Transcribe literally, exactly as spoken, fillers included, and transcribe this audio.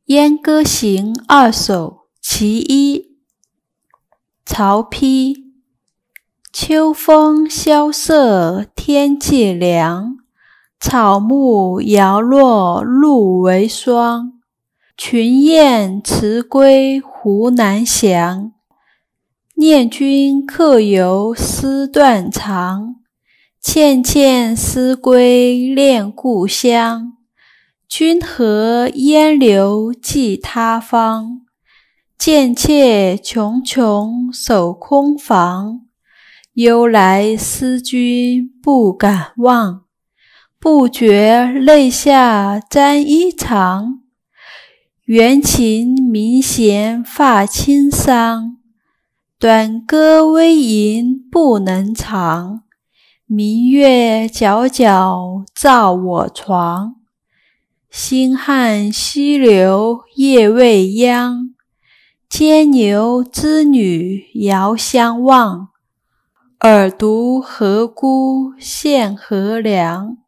燕歌行二首其一。曹丕。秋风萧瑟天气凉，草木摇落露为霜。群雁辞归湖南翔，念君客游丝断肠。缱绻思归恋故乡，君何烟流寄他方。贱妾茕茕守空房，忧来思君不敢忘。不觉泪下沾衣裳，缘情明弦发轻伤。短歌微吟不能长，明月皎皎照我床。星汉西流夜未央，牵牛织女遥相望。尔独何辜献何良。